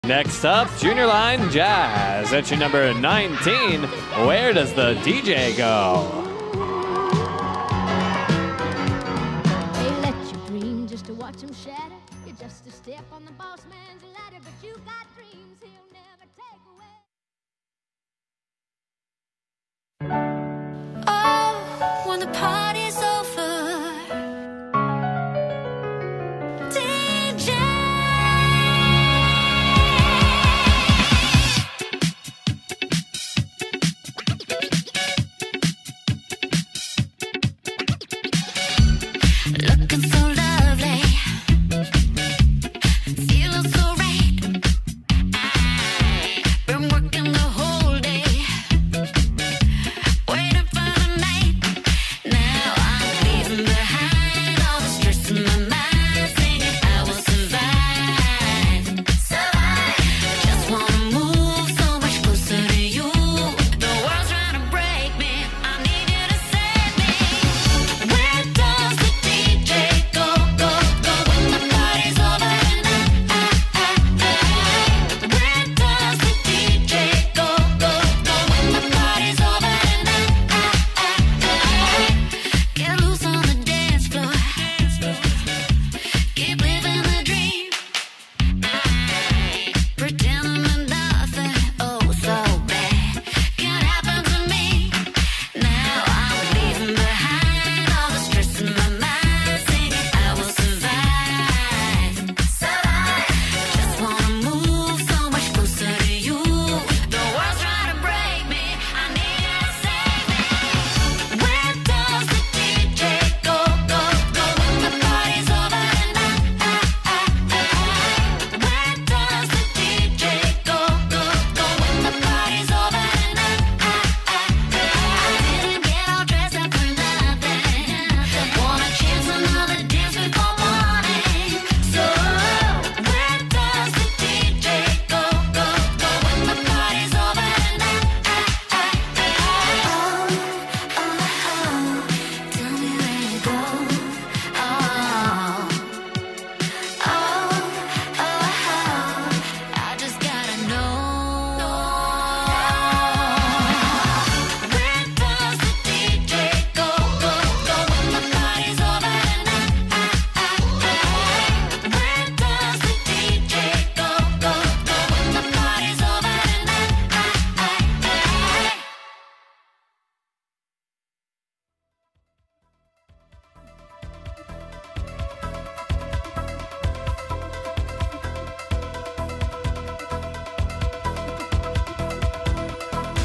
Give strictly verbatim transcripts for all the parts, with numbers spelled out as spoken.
Next up, Junior Line Jazz. At your number nineteen, Where Does the D J Go? They let you dream just to watch them shatter. You're just a step on the boss man's ladder, but you got dreams he'll never take away. Oh, when the party's over, D J. Looking so lovely, feeling so right. Been working the whole day, waiting for the night. Now I'm leaving behind all the stress in my mind, singing I will survive. Survive. Just wanna move so much closer to you. The world's trying to break me. I need you to save me. Where does the D J go, go, go when the party's over and I, I, I, I? Where does the D J go, go, go when the party's over and I, I, I, I? Get loose on the dance floor, keep living the dream. Pretending that nothing, oh so bad, can happen to me. Now I'm leaving behind all the stress in my mind, singing I will survive. Survive. Just wanna move so much closer to you. The world's trying to break me. I need you to save me. Where does the D J go, go, go when the party's over and I, I, I, I? Where does the D J go, go, go when the party's over and I, I, I, I? Didn't get all dressed up for nothing. Wanna chance another dance before morning. So where does the D J go, go, go when the party's over and I, I, I, I? Oh, oh, tell me where to go. Oh, oh, oh, I just gotta know. Where does the D J go, go, go when the party's over and I, I, I, I? Where does the D J go, go, go when the party's over and I, I, I, I?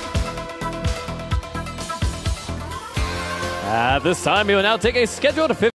At this time, we will now take a scheduled fifteen